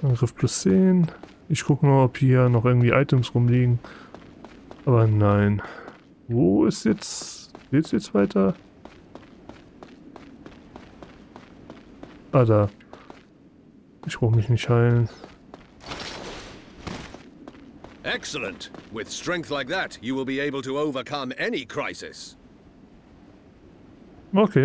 Angriff plus 10. Ich gucke mal, ob hier noch irgendwie Items rumliegen. Aber nein. Wo ist jetzt... Geht's jetzt weiter? Ah, da. Ich brauche mich nicht heilen. Excellent. With strength like that, you will be able to overcome any crisis. Okay.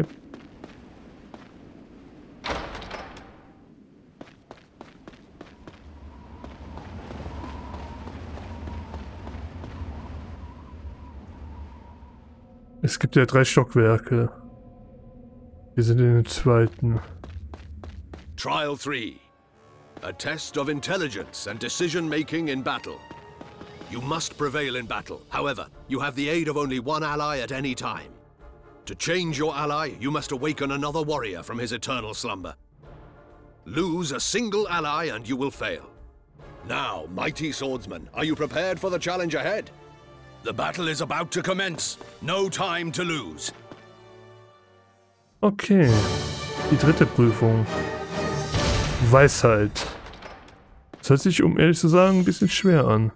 Es gibt ja 3 Stockwerke. Wir sind in den zweiten. Trial 3. A test of intelligence and decision-making in battle. You must prevail in battle. However, you have the aid of only one ally at any time. To change your ally, you must awaken another warrior from his eternal slumber. Lose a single ally and you will fail. Now, mighty swordsman, are you prepared for the challenge ahead? The battle is about to commence. No time to lose. Okay. Die dritte Prüfung. Weisheit. Das hört sich, um ehrlich zu sagen, ein bisschen schwer an.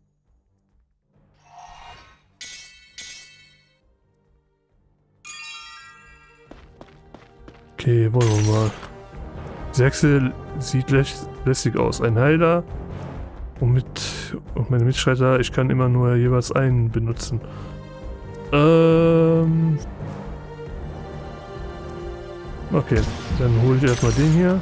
Okay, wollen wir mal. Sechse sieht lästig aus. Ein Heiler und meine Mitstreiter, ich kann immer nur jeweils einen benutzen. Okay, dann hole ich erstmal den hier.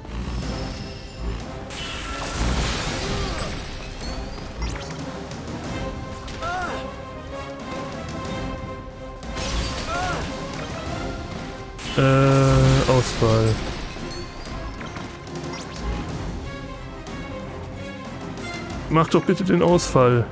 Auswahl. Mach doch bitte den Ausfall.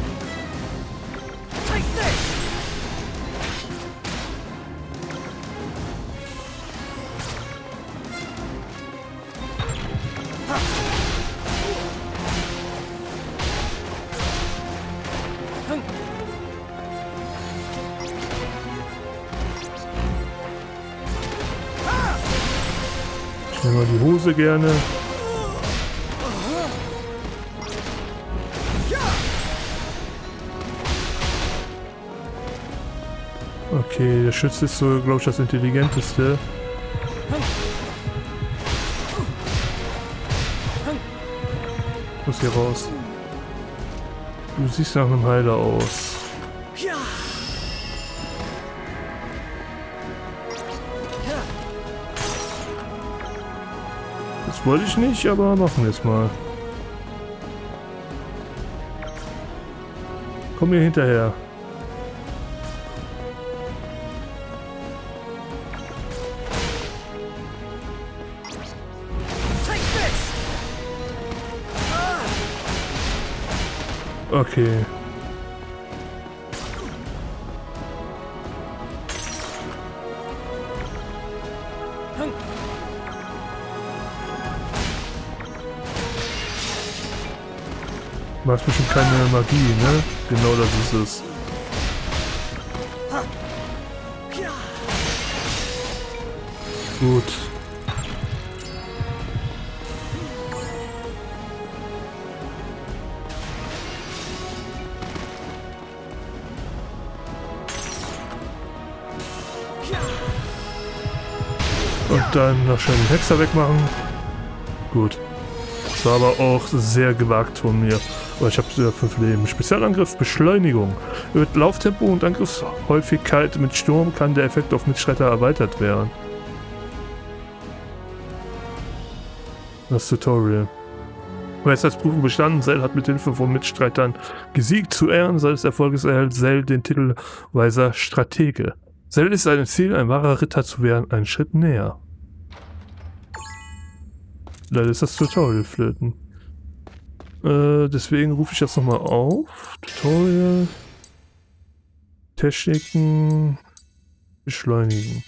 Ich nehme mal die Hose gerne. Okay, der Schütze ist so, glaube ich, das intelligenteste. Muss hier raus. Du siehst nach einem Heiler aus. Das wollte ich nicht, aber machen wir es mal. Komm mir hinterher. Okay. Du machst bestimmt keine Magie, ne? Genau das ist es. Gut. Und dann noch schnell den Hexer wegmachen. Gut. Das war aber auch sehr gewagt von mir. Aber ich habe 5 Leben. Spezialangriff, Beschleunigung. Mit Lauftempo und Angriffshäufigkeit mit Sturm kann der Effekt auf Mitstreiter erweitert werden. Das Tutorial. Weisheitsprüfung bestanden. Cell hat mit Hilfe von Mitstreitern gesiegt. Zu Ehren seines Erfolges erhält Cell den Titel Weiser Stratege. Cell ist ein Ziel, ein wahrer Ritter zu werden, einen Schritt näher. Leider ist das Tutorial flöten. Deswegen rufe ich das nochmal auf. Tutorial. Techniken. Beschleunigen.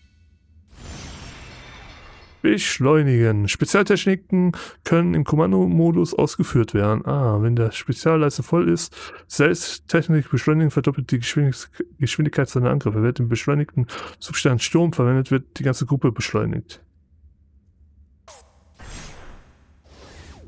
Beschleunigen. Spezialtechniken können im Kommandomodus ausgeführt werden. Wenn der Spezialleiste voll ist, Selbsttechnik beschleunigen verdoppelt die Geschwindigkeit seiner Angriffe. Wird im beschleunigten Zustand Sturm verwendet, wird die ganze Gruppe beschleunigt.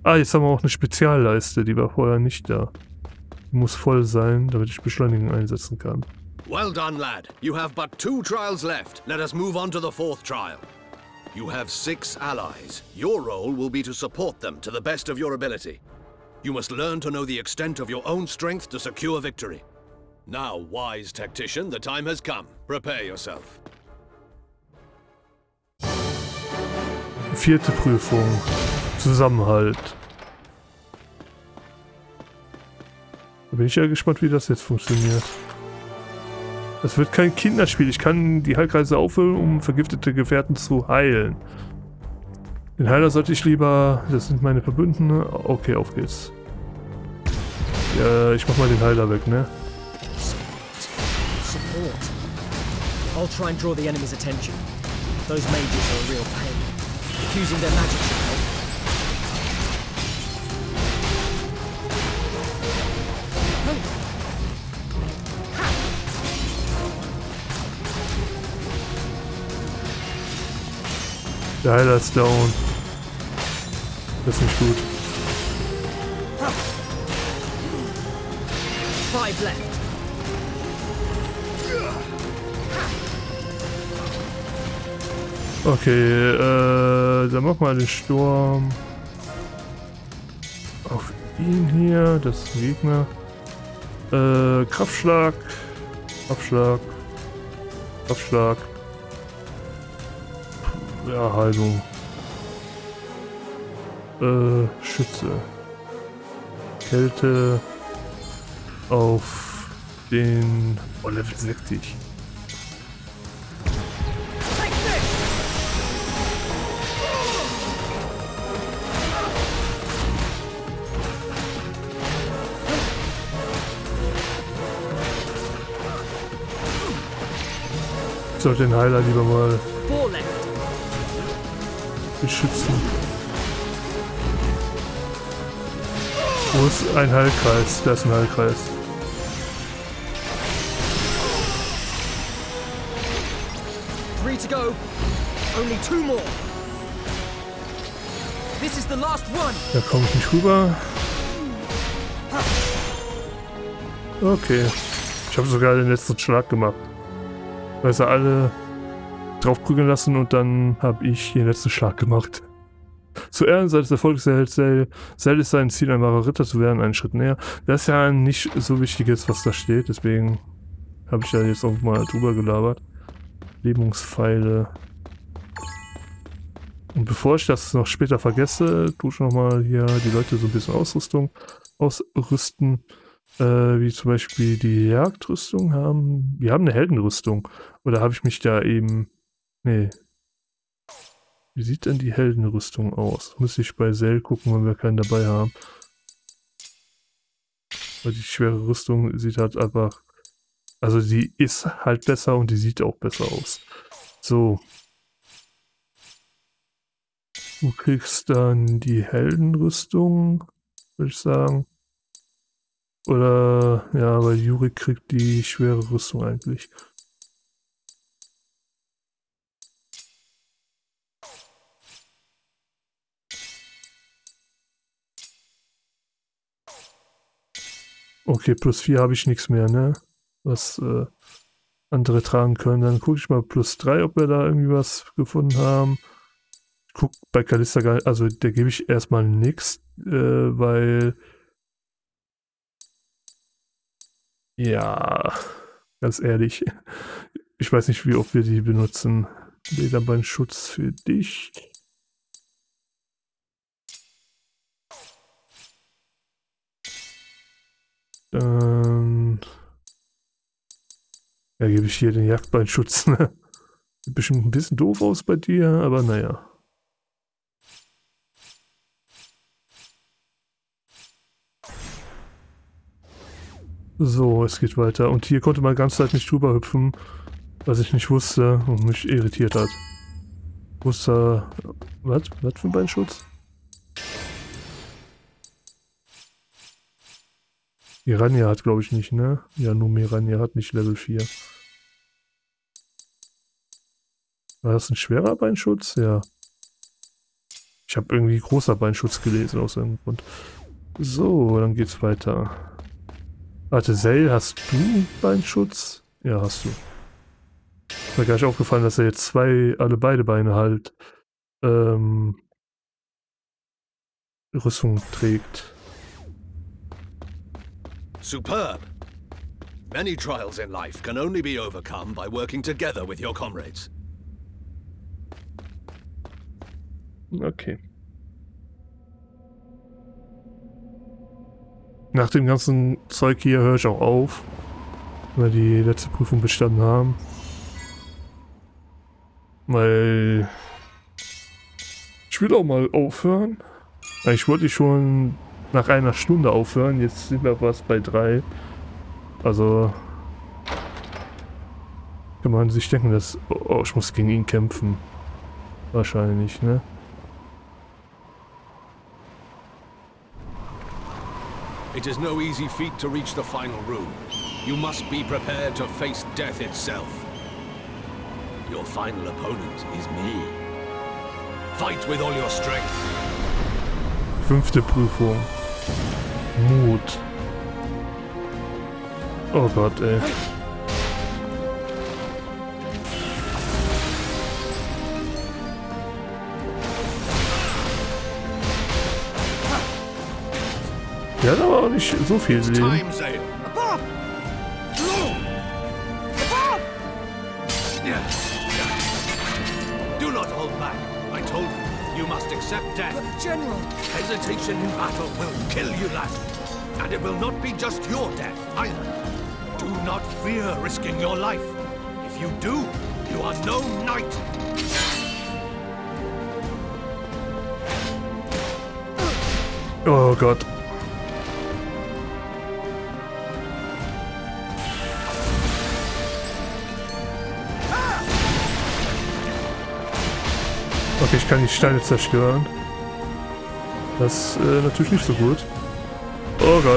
Ah, jetzt haben wir auch eine Spezialleiste, die war vorher nicht da. Die muss voll sein, damit ich Beschleunigung einsetzen kann. Well done, lad. You have but 2 trials left. Let us move on to the 4th trial. You have 6 allies. Your role will be to support them to the best of your ability. You must learn to know the extent of your own strength to secure victory. Now, wise tactician, the time has come. Prepare yourself. 4. Prüfung. Zusammenhalt. Da bin ich ja gespannt, wie das jetzt funktioniert. Das wird kein Kinderspiel. Ich kann die Heilkreise auffüllen, um vergiftete Gefährten zu heilen. Den Heiler sollte ich lieber... Das sind meine Verbündeten. Okay, auf geht's. Ja, ich mach mal den Heiler weg, ne? Support. I'll try and draw the enemy's attention. Those mages are a real pain. Using their magic should help. Der Heiler ist down. Das ist nicht gut. 5 left. Okay, dann mach mal den Sturm auf ihn hier, das ist ein Gegner. Kraftschlag, Kraftschlag, Kraftschlag. Ja, Heilung. Schütze. Kälte auf den Level 60. Ich sollte den Heiler lieber mal beschützen. Wo ist ein Heilkreis? Da ist ein Heilkreis. To go. Only 2 more. This is the last one. Da komme ich nicht rüber. Okay. Ich habe sogar den letzten Schlag gemacht. Weil sie alle drauf prügeln lassen und dann habe ich den letzten Schlag gemacht. Zu Ehren seines Erfolgs erhält Zell ist sein Ziel, ein wahrer Ritter zu werden, einen Schritt näher. Das ist ja nicht so wichtig jetzt, was da steht, deswegen habe ich da jetzt auch mal drüber gelabert. Lebungspfeile. Und bevor ich das noch später vergesse, tue ich nochmal hier die Leute so ein bisschen ausrüsten. Wie zum Beispiel die Jagdrüstung haben. Wir haben eine Heldenrüstung. Oder habe ich mich da eben... Nee. Wie sieht denn die Heldenrüstung aus? Muss ich bei Zell gucken, wenn wir keinen dabei haben. Weil die schwere Rüstung sieht halt einfach... Also die ist halt besser und die sieht auch besser aus. So. Du kriegst dann die Heldenrüstung, würde ich sagen. Oder, ja, weil Yuri kriegt die schwere Rüstung eigentlich. Okay, +4 habe ich nichts mehr, ne? Was andere tragen können. Dann gucke ich mal +3, ob wir da irgendwie was gefunden haben. Ich gucke bei Kalista gar nicht, also der gebe ich erstmal nichts, weil ja, ganz ehrlich, ich weiß nicht, wie oft wir die benutzen. Lederbeinschutz für dich. Dann ja, gebe ich hier den Jagdbeinschutz. Ne? Sieht bestimmt ein bisschen doof aus bei dir, aber naja. So, es geht weiter. Und hier konnte man ganz Zeit nicht drüber hüpfen, was ich nicht wusste und mich irritiert hat. Wusste, was für ein Beinschutz? Miranja hat, glaube ich, nicht, ne? Ja, nur Miranja hat nicht Level 4. War das ein schwerer Beinschutz? Ja. Ich habe irgendwie großer Beinschutz gelesen aus irgendeinem Grund. So, dann geht's weiter. Warte, Zale, hast du Beinschutz? Ja, hast du. Ist mir gar nicht aufgefallen, dass er jetzt beide Beine halt Rüstung trägt. Superb! Many trials in life can only be overcome by working together with your comrades. Okay. Nach dem ganzen Zeug hier höre ich auch auf, weil die letzte Prüfung bestanden haben. Weil ich will auch mal aufhören. Eigentlich wollte ich schon nach einer Stunde aufhören, jetzt sind wir fast bei 3. Also kann man sich denken, dass... Oh, ich muss gegen ihn kämpfen. Wahrscheinlich, ne? It is no easy feat to reach the final room. You must be prepared to face death itself. Your final opponent is me. Fight with all your strength. 5. Prüfung. Mut. Oh Gott, ey. Der hat aber auch nicht so viel Leben. Time, Zale. Do not hold back. I told you, you must accept death. But General! Hesitation in battle will kill you, lad. And it will not be just your death, either. Do not fear risking your life. If you do, you are no knight. Oh Gott. Okay, ich kann die Steine zerstören. Das ist natürlich nicht so gut. Oh Gott.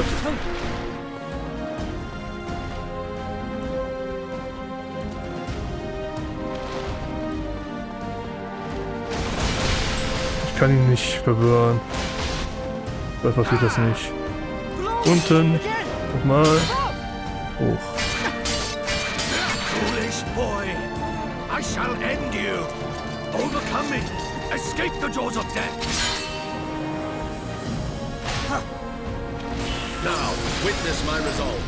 Ich kann ihn nicht verwirren. Einfach geht das nicht. Unten. Nochmal. Hoch. Foolish boy, I shall end you. Overcome me. Escape the jaws of death. Now, witness my resolve.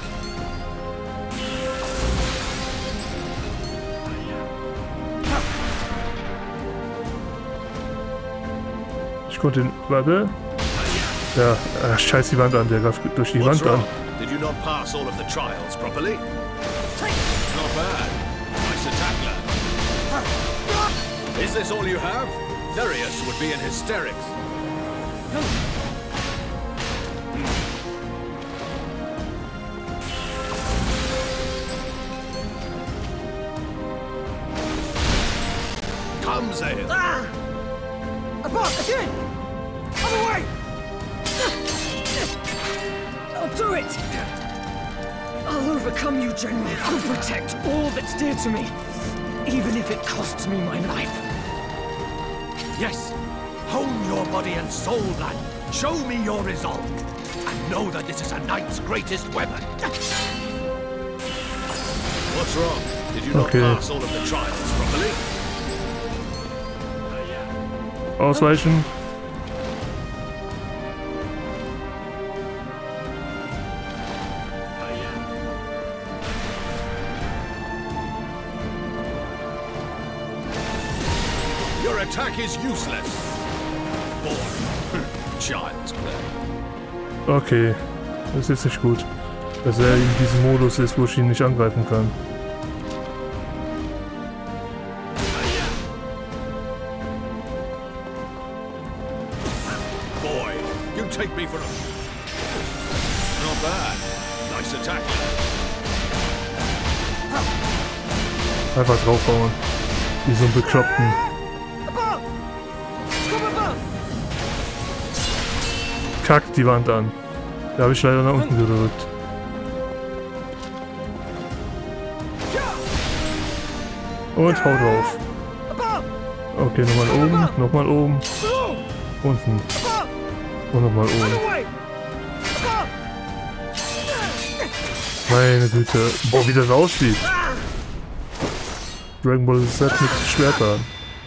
Ich konnte ihn... Warte. Ja, scheiß die Wand an. Der greift durch die Wand an. Did you not pass all of the trials properly? Not bad. Nice attack, lad. Is this all you have? Darius would be in hysterics. Come, Zale. Ah! Above! Again! Other way! I'll do it! I'll overcome you, General. I'll protect all that's dear to me, even if it costs me my life. Yes. Hone your body and soul, lad. Show me your resolve. And know that this is a knight's greatest weapon. What's wrong? Did you not pass all of the trials properly? Ausweichen. Your attack is useless. Boy, child's play. Okay. Das ist jetzt nicht gut. Dass er in diesem Modus ist, wo ich ihn nicht angreifen kann. Boy, you take me for a... Not bad. Nice attack. Einfach draufhauen. Wie so ein Bekloppten. Above! Come above! Kackt die Wand an. Da habe ich leider nach unten gedrückt. Und hau drauf. Okay, nochmal oben, nochmal oben. Unten. Und nochmal oben. Meine Güte. Boah, wie das aussieht. Dragon Ball Z mit Schwertern.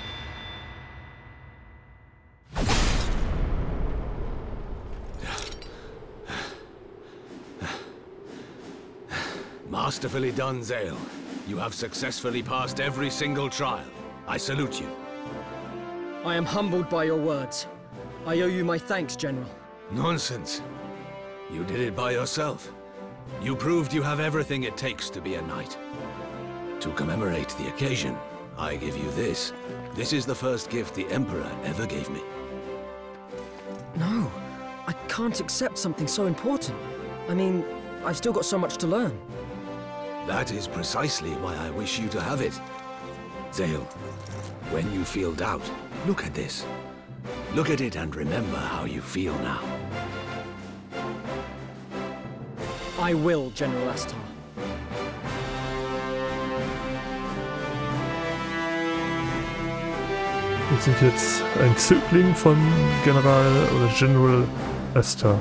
Masterfully done, Zale. You have successfully passed every single trial. I salute you. I am humbled by your words. I owe you my thanks, General. Nonsense. You did it by yourself. You proved you have everything it takes to be a knight. To commemorate the occasion, I give you this. This is the first gift the Emperor ever gave me. No, I can't accept something so important. I mean, I've still got so much to learn. That is precisely why I wish you to have it. Zale, when you feel doubt, look at this. Look at it and remember how you feel now. I will, General Astar. Wir sind jetzt ein Zögling von General Astar.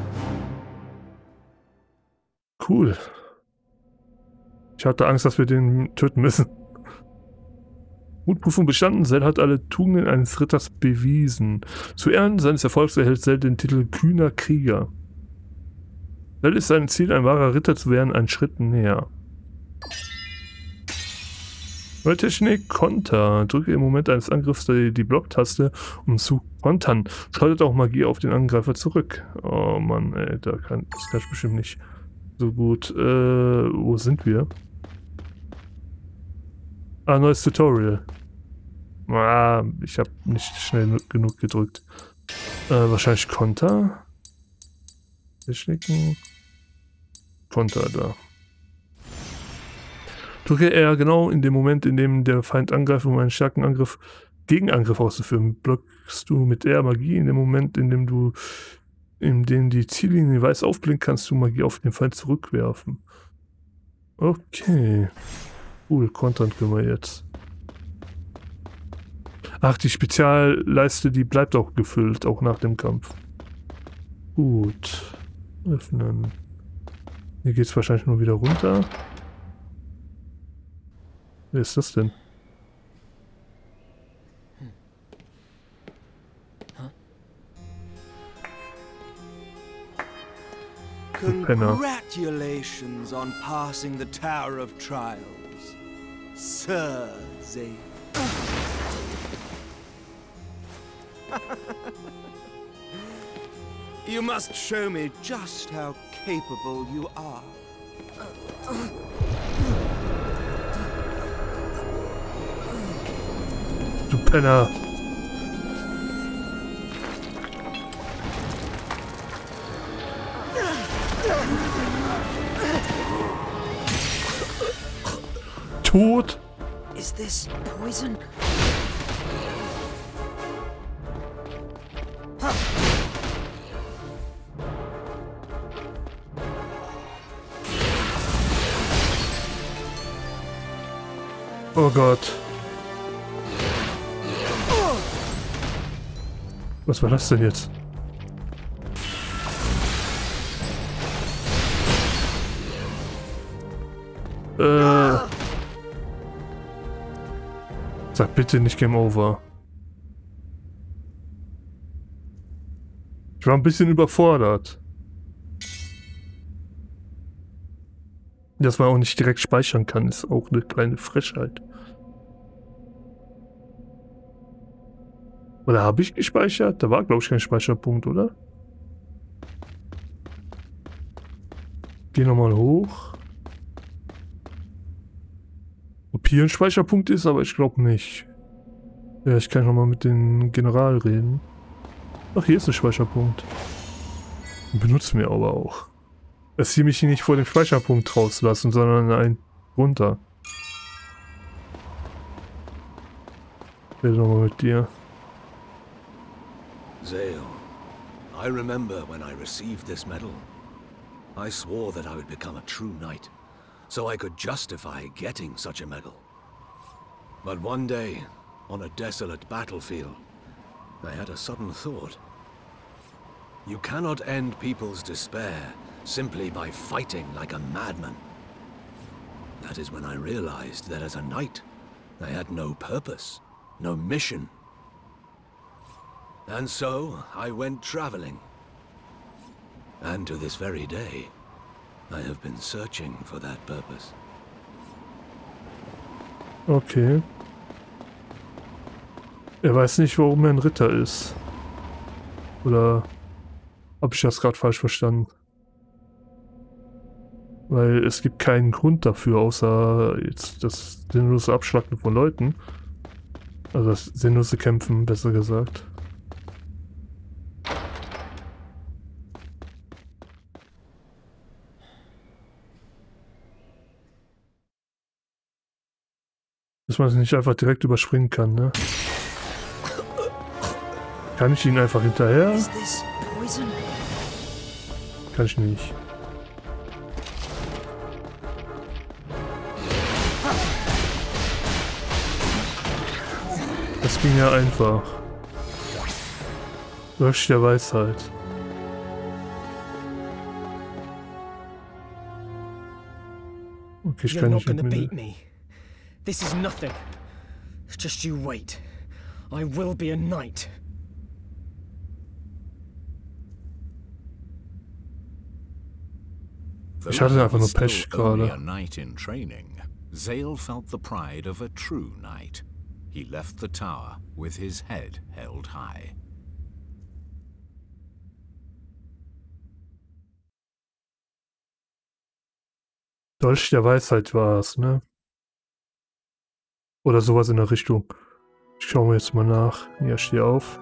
Cool. Ich hatte Angst, dass wir den töten müssen. Mutprüfung bestanden. Zell hat alle Tugenden eines Ritters bewiesen. Zu Ehren seines Erfolgs erhält Zell den Titel Kühner Krieger. Zell ist sein Ziel, ein wahrer Ritter zu werden, einen Schritt näher. Neue Technik, Konter. Drücke im Moment eines Angriffs die Blocktaste, um zu kontern. Schleudert auch Magie auf den Angreifer zurück. Oh Mann, ey, das kann ich bestimmt nicht so gut. Wo sind wir? Ah, neues Tutorial. Ah, ich habe nicht schnell genug gedrückt. Wahrscheinlich Konter. Techniken. Konter da. Drücke R genau in dem Moment, in dem der Feind angreift, um einen starken Angriff, Gegenangriff auszuführen. Blockst du mit R Magie in dem Moment, in dem die Ziellinie weiß aufblinkt, kannst du Magie auf den Feind zurückwerfen. Okay. Cool, kontern können wir jetzt. Ach, die Spezialleiste, die bleibt auch gefüllt, auch nach dem Kampf. Gut. Öffnen. Hier geht es wahrscheinlich nur wieder runter. Wer ist das denn? Congratulations on passing the Tower of Trials, Sir Zale. You must show me just how capable you are. Du Penner! Tot! Is this poison? Oh Gott. Was war das denn jetzt? Sag bitte nicht Game Over. Ich war ein bisschen überfordert. Dass man auch nicht direkt speichern kann, ist auch eine kleine Frechheit. Oder habe ich gespeichert? Da war, glaube ich, kein Speicherpunkt, oder? Geh nochmal hoch. Ob hier ein Speicherpunkt ist, aber ich glaube nicht. Ja, ich kann nochmal mit dem General reden. Ach, hier ist ein Speicherpunkt. Den benutzen wir aber auch. Dass sie mich hier nicht vor dem Speicherpunkt rauslassen, sondern einen runter. Ich rede nochmal mit dir. Zale, I remember when I received this medal. I swore that I would become a true knight, so I could justify getting such a medal. But one day, on a desolate battlefield, I had a sudden thought. You cannot end people's despair simply by fighting like a madman. That is when I realized that as a knight, I had no purpose, no mission. And so, I went traveling. And to this very day, I have been searching for that purpose. Okay. Er weiß nicht, warum er ein Ritter ist. Oder habe ich das gerade falsch verstanden? Weil es gibt keinen Grund dafür, außer jetzt das sinnlose Abschlachten von Leuten. Also das sinnlose Kämpfen, besser gesagt. Dass man es nicht einfach direkt überspringen kann, ne? Kann ich ihn einfach hinterher? Kann ich nicht. Das ging ja einfach. Dolch der Weisheit. Okay, ich kann nicht mit mir. This is nothing. Just you wait. I will be a knight. Ich hatte einfach nur Pech gerade. A knight in training, Zale felt the pride of a true knight. He left the tower with his head held high. Dolch der Weisheit war es, ne? Oder sowas in der Richtung. Ich schaue mir jetzt mal nach. Ja, steh auf.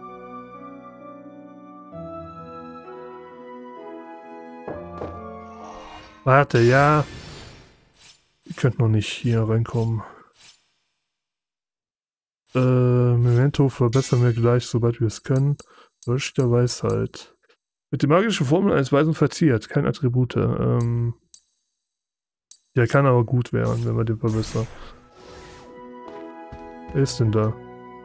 Warte, ja. Ihr könnt noch nicht hier reinkommen. Memento verbessern wir gleich, sobald wir es können. Dolch der Weisheit. Mit der magischen Formel eines Weisen verziert. Kein Attribute. Der kann aber gut werden, wenn wir den verbessern. Wer ist denn da?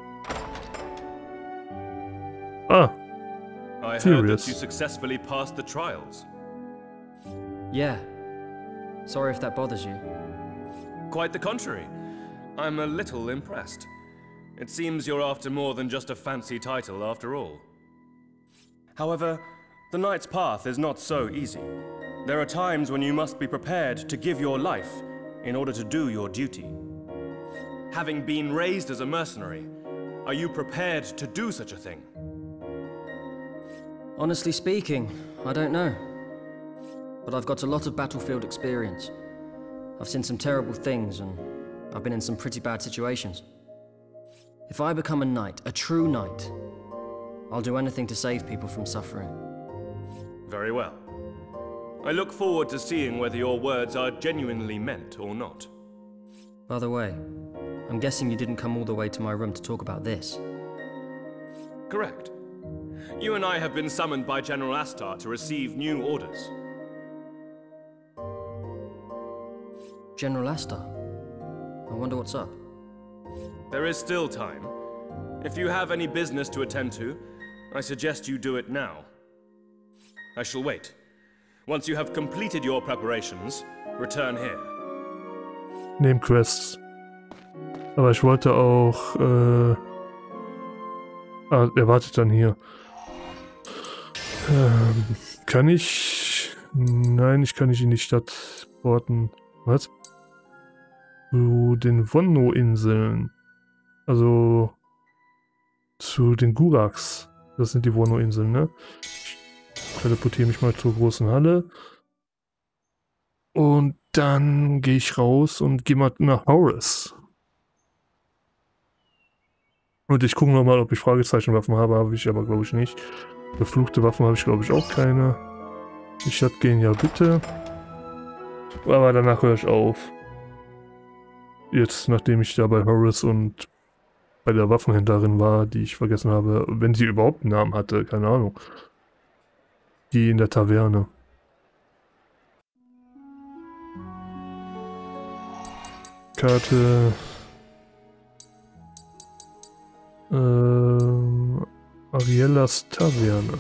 Ah. I heard Serious. that you successfully passed the trials. Yeah. Sorry if that bothers you. Quite the contrary. I'm a little impressed. It seems you're after more than just a fancy title after all. However, the Knight's path is not so easy. There are times when you must be prepared to give your life in order to do your duty. Having been raised as a mercenary, are you prepared to do such a thing? Honestly speaking, I don't know. But I've got a lot of battlefield experience. I've seen some terrible things, and I've been in some pretty bad situations. If I become a knight, a true knight, I'll do anything to save people from suffering. Very well. I look forward to seeing whether your words are genuinely meant or not. By the way, I'm guessing you didn't come all the way to my room to talk about this. Correct. You and I have been summoned by General Astar to receive new orders. General Astar? I wonder what's up. There is still time. If you have any business to attend to, I suggest you do it now. I shall wait. Once you have completed your preparations, return here. Nebenquests. Aber ich wollte auch, er wartet dann hier. Kann ich... Nein, ich kann nicht in die Stadt porten. Was? Zu den Wonno-Inseln. Also... Zu den Guraks. Das sind die Wonno-Inseln, ne? Ich teleportiere mich mal zur großen Halle. Und dann gehe ich raus und gehe mal nach Horus. Und ich gucke nochmal, ob ich Fragezeichenwaffen habe. Habe ich aber, glaube ich, nicht. Beflugte Waffen habe ich, glaube ich, auch keine. Die Stadt gehen ja bitte. Aber danach höre ich auf. Jetzt, nachdem ich da bei Horus und bei der Waffenhändlerin war, die ich vergessen habe, wenn sie überhaupt einen Namen hatte, keine Ahnung. Die in der Taverne. Karte. Ariellas Taverne.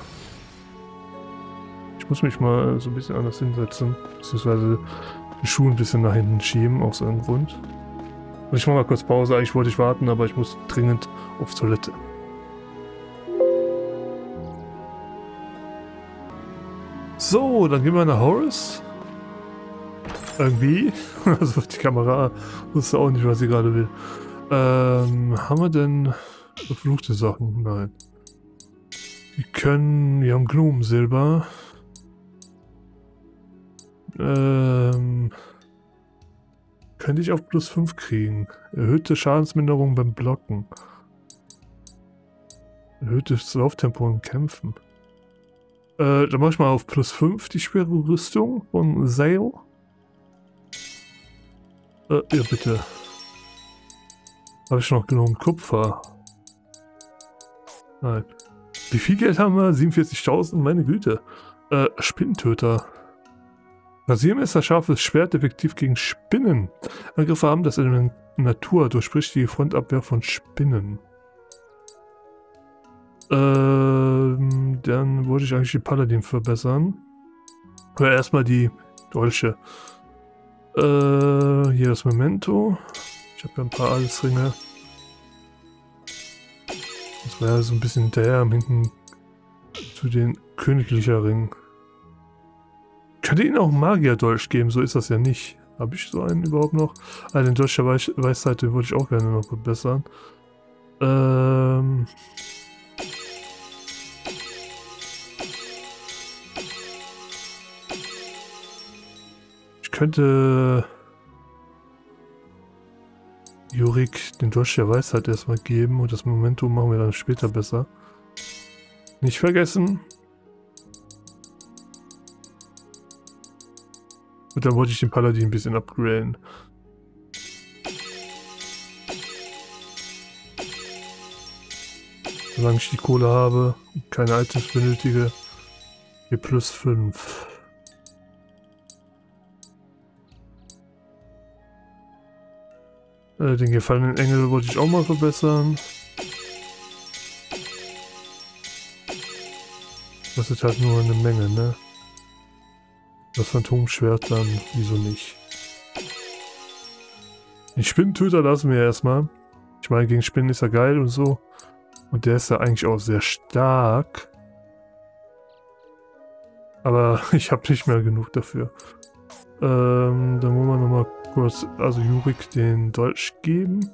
Ich muss mich mal so ein bisschen anders hinsetzen, beziehungsweise die Schuhe ein bisschen nach hinten schieben, aus irgendeinem Grund. Und ich mache mal kurz Pause, eigentlich wollte ich warten, aber ich muss dringend auf Toilette. So, dann gehen wir nach Horus. Irgendwie. Also die Kamera wusste auch nicht, was sie gerade will. Haben wir denn verfluchte Sachen? Nein. Wir haben Gnomensilber. Könnte ich auf +5 kriegen. Erhöhte Schadensminderung beim Blocken. Erhöhtes Lauftempo im Kämpfen. Dann mache ich mal auf +5 die schwere Rüstung von Zale. Ja, bitte. Habe ich noch genug Kupfer? Nein. Wie viel Geld haben wir? 47.000? Meine Güte. Spinnentöter. Rasiermesser, scharfes Schwert, effektiv gegen Spinnen. Angriffe haben das Element Natur, durchbricht die Frontabwehr von Spinnen. Dann wollte ich eigentlich die Paladin verbessern. Aber erstmal die Dolche. Hier das Memento. Ich habe ja ein paar Adelsringe. Das war ja so ein bisschen hinterher am Hinten zu den königlicher Ringen. Könnte ihnen auch einen Magier-Dolch geben, so ist das ja nicht. Habe ich so einen überhaupt noch? Ah, den Dolch der Weisheit, den wollte ich auch gerne noch verbessern. Ich könnte Jurik den Dolch der Weisheit erstmal geben und das Momentum machen wir dann später besser. Nicht vergessen. Und dann wollte ich den Paladin ein bisschen upgraden. Solange ich die Kohle habe und keine Items benötige. Hier +5. Den gefallenen Engel wollte ich auch mal verbessern. Das ist halt nur eine Menge, ne? Das Phantomschwert dann, wieso nicht? Den Spinnentöter lassen wir erstmal. Ich meine, gegen Spinnen ist er geil und so. Und der ist ja eigentlich auch sehr stark. Aber ich habe nicht mehr genug dafür. Dann wollen wir nochmal kurz, also Jurik den Dolch geben.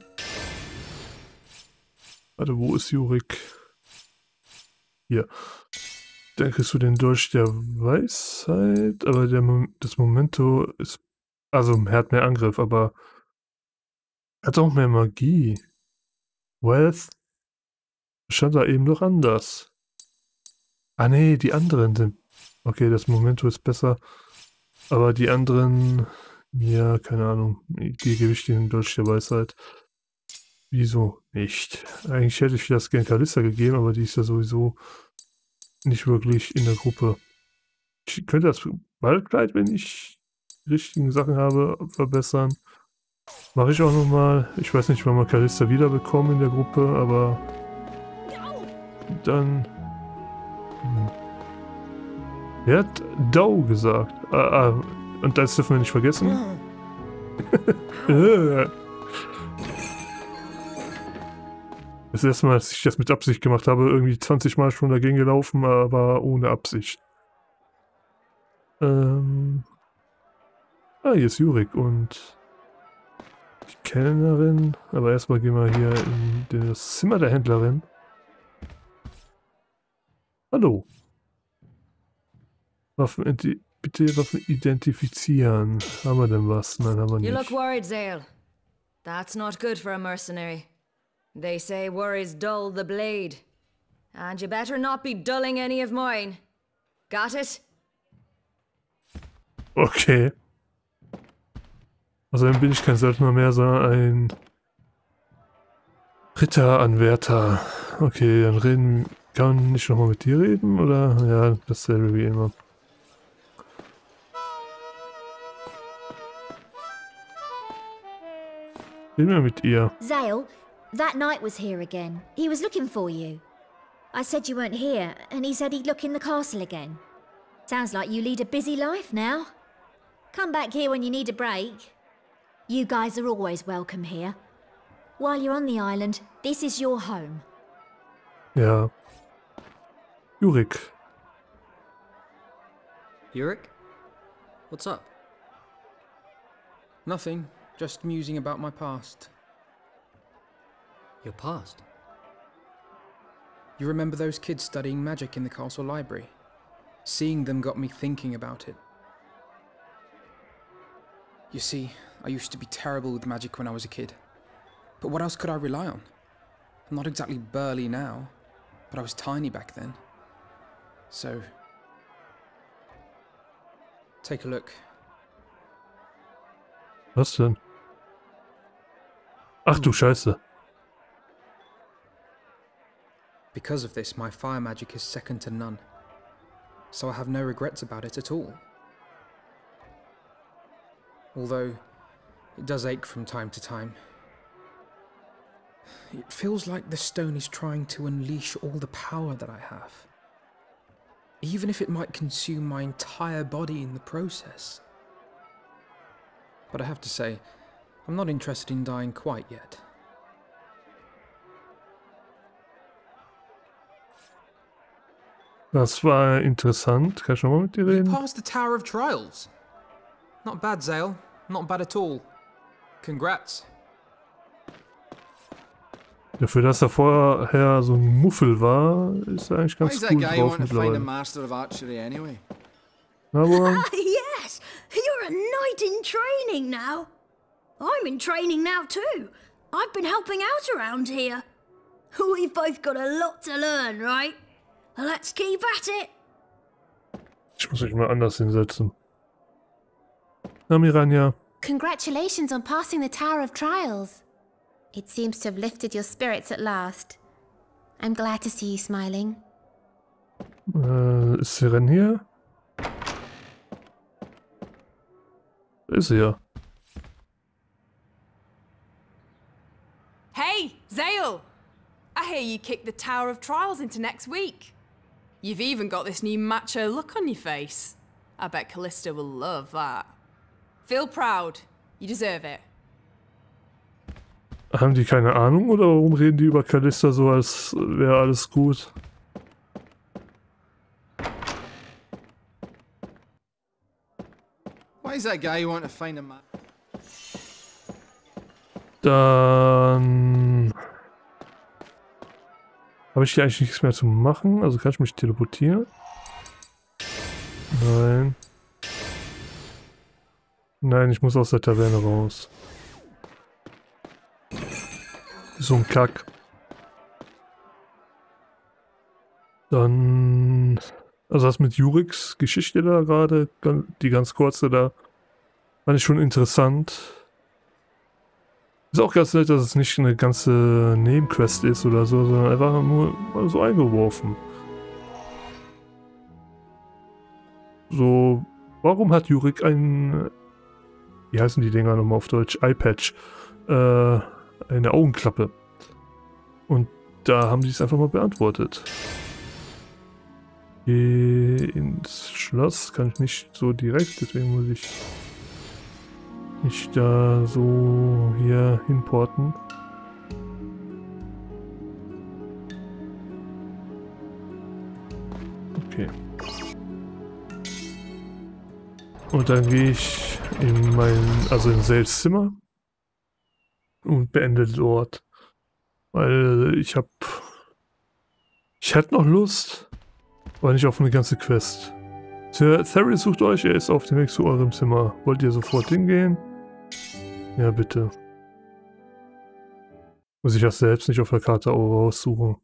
Warte, wo ist Jurik? Hier. Dann kriegst du den Dolch der Weisheit, aber das Momento ist, also er hat mehr Angriff, aber er hat auch mehr Magie. Wealth stand da eben noch anders. Ah ne, die anderen sind, okay, das Momento ist besser, aber die anderen, ja, keine Ahnung, die gebe ich den Dolch der Weisheit. Wieso nicht? Eigentlich hätte ich das gern Kalista gegeben, aber die ist ja sowieso nicht wirklich in der Gruppe. Ich könnte das Waldkleid, wenn ich die richtigen Sachen habe, verbessern. Mache ich auch nochmal. Ich weiß nicht, wann wir Kalista wiederbekommen in der Gruppe, aber dann... Er hat Dau gesagt. Und das dürfen wir nicht vergessen. Das erste Mal, dass ich das mit Absicht gemacht habe, irgendwie 20 Mal schon dagegen gelaufen, aber ohne Absicht. Hier ist Jurik und die Kellnerin. Aber erstmal gehen wir hier in das Zimmer der Händlerin. Hallo. Bitte Waffen identifizieren. Haben wir denn was? Nein, haben wir nicht. You look worried, Zale. That's not good for a mercenary. They say worries dull the blade. And you better not be dulling any of mine. Got it? Okay. Also dann bin ich kein Söldner mehr, sondern ein Ritteranwärter. Okay, dann kann ich nochmal mit dir reden, oder? Ja, dasselbe wie immer. Reden wir mit ihr. Zale, that knight was here again. He was looking for you. I said you weren't here, and he said he'd look in the castle again. Sounds like you lead a busy life now. Come back here when you need a break. You guys are always welcome here. While you're on the island, this is your home. Ja. Jurik. Yurik? What's up? Nothing. Just musing about my past. Your past? You remember those kids studying magic in the castle library? Seeing them got me thinking about it. You see, I used to be terrible with magic when I was a kid. But what else could I rely on? I'm not exactly burly now, but I was tiny back then. So... take a look. Was denn? Ach du Scheiße. Because of this, my fire magic is second to none. So I have no regrets about it at all. Although, it does ache from time to time. It feels like the stone is trying to unleash all the power that I have. Even if it might consume my entire body in the process. But I have to say, I'm not interested in dying quite yet. Das war interessant. Kann ich nochmal mit dir reden? Past the Tower of Trials. Not bad, Zale. Not bad at all. Congrats. Dafür, dass er vorher so ein Muffel war, ist er eigentlich ganz cool drauf mittlerweile. Aber... Yes! You're a knight in training now. I'm in training now too. I've been helping out around here. We've both got a lot to learn, right? Let's keep at it. Ich muss mich mal anders hinsetzen. Na, Miranja. Congratulations on passing the Tower of Trials. It seems to have lifted your spirits at last. I'm glad to see you smiling. Ist Seren hier? Ist sie ja. Hey, Zale! I hear you kicked the Tower of Trials into next week. You've even got this new macho look on your face. I bet Callista will love that. Feel proud. You deserve it. Haben die keine Ahnung oder warum reden die über Callista so, als wäre alles gut? Why is that guy want to find a map? Dann habe ich hier eigentlich nichts mehr zu machen. Also kann ich mich teleportieren? Nein. Nein, ich muss aus der Taverne raus. So ein Kack. Dann... Also das mit Juriks Geschichte da gerade, die ganz kurze da, fand ich schon interessant. Ist auch ganz nett, dass es nicht eine ganze Nebenquest ist oder so, sondern einfach nur mal so eingeworfen. So, warum hat Jurik ein... Wie heißen die Dinger nochmal auf Deutsch? Eyepatch. Eine Augenklappe. Und da haben die es einfach mal beantwortet. Ins Schloss kann ich nicht so direkt, deswegen muss ich mich da so hier hinporten. Okay. Und dann gehe ich in in Zales Zimmer und beende dort. Weil ich hätte noch Lust, aber nicht auf eine ganze Quest. Sir Therius sucht euch, er ist auf dem Weg zu eurem Zimmer. Wollt ihr sofort hingehen? Ja, bitte. Muss ich das selbst nicht auf der Karte auch raussuchen.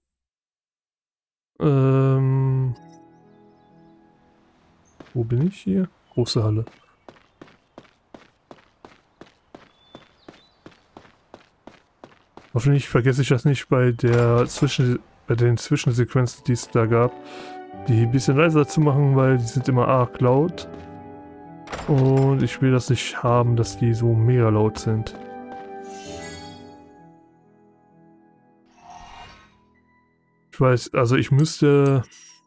Wo bin ich hier? Große Halle. Hoffentlich vergesse ich das nicht bei den Zwischensequenzen, die es da gab, die ein bisschen leiser zu machen, weil die sind immer arg laut. Und ich will das nicht haben, dass die so mega laut sind. Ich weiß, also ich müsste...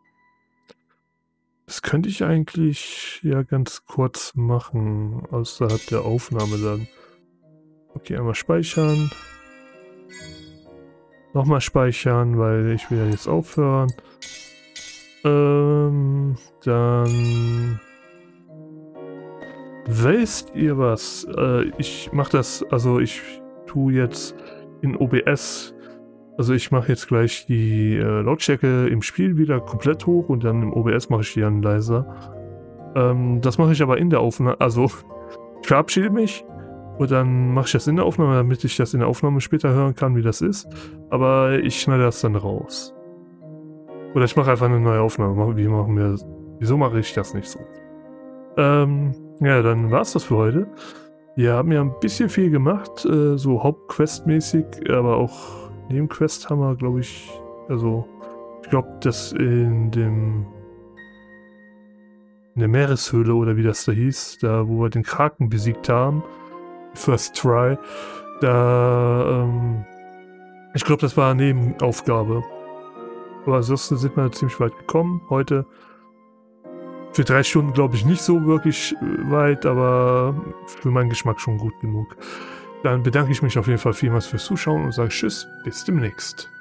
Das könnte ich eigentlich ja ganz kurz machen, außerhalb der Aufnahme dann. Okay, einmal speichern. Nochmal speichern, weil ich will ja jetzt aufhören. Dann... Wisst ihr was? Ich mache das, also ich tue jetzt in OBS, also ich mache jetzt gleich die Lautstärke im Spiel wieder komplett hoch und dann im OBS mache ich die dann leiser. Das mache ich aber in der Aufnahme, also ich verabschiede mich und dann mache ich das in der Aufnahme, damit ich das in der Aufnahme später hören kann, wie das ist. Aber ich schneide das dann raus. Oder ich mache einfach eine neue Aufnahme. Wieso mache ich das nicht so? Ja, dann war es das für heute. Wir haben ja ein bisschen viel gemacht, so Hauptquest-mäßig, aber auch Nebenquest haben wir, glaube ich, also ich glaube, dass in der Meereshöhle oder wie das da hieß, da wo wir den Kraken besiegt haben, First Try, da, ich glaube, das war eine Nebenaufgabe. Aber ansonsten sind wir ziemlich weit gekommen heute. Für 3 Stunden glaube ich nicht so wirklich weit, aber für meinen Geschmack schon gut genug. Dann bedanke ich mich auf jeden Fall vielmals fürs Zuschauen und sage Tschüss, bis demnächst.